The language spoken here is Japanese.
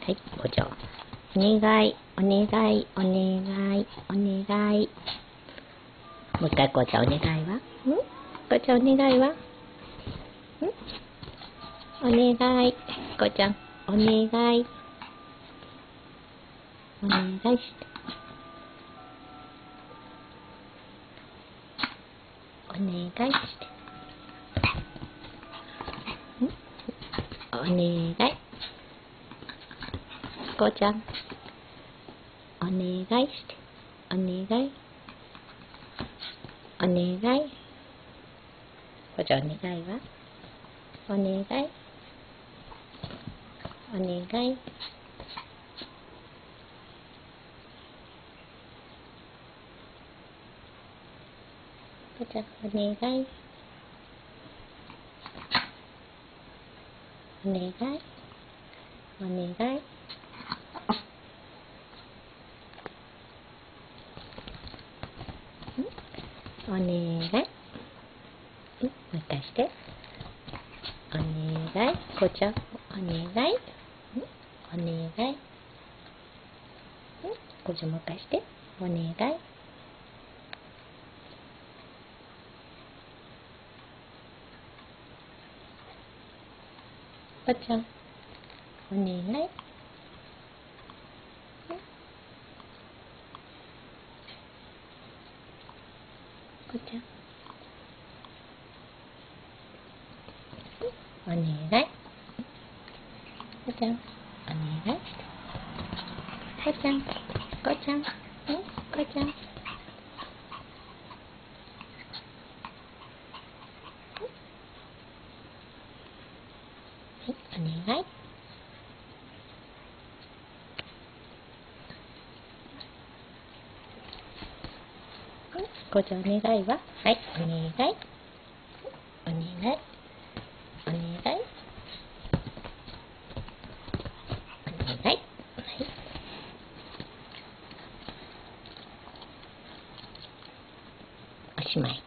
はい、校長。お願い、お願い、お願い、お願い。もう一回校長お願いは？校長お願いは？お願い。校長、お願い。お願いして。お願いして。お願い。こうちゃん、お願いして。お願い。お願い。こうちゃんお願いは？お願い。お願い。こうちゃんお願い。お願い。お願い。お願い。もう一回して。お願い。こうちゃん、お願い。お願い。こうちゃんもう一回して。お願い。こうちゃん、お願い。こうちゃん、お願い。こうちゃん、お願い。こうちゃん、こうちゃん、こうちゃん。お願い。こうちゃんお願いは？はい、お願い。お願い。お願い。お願い。はい。おしまい。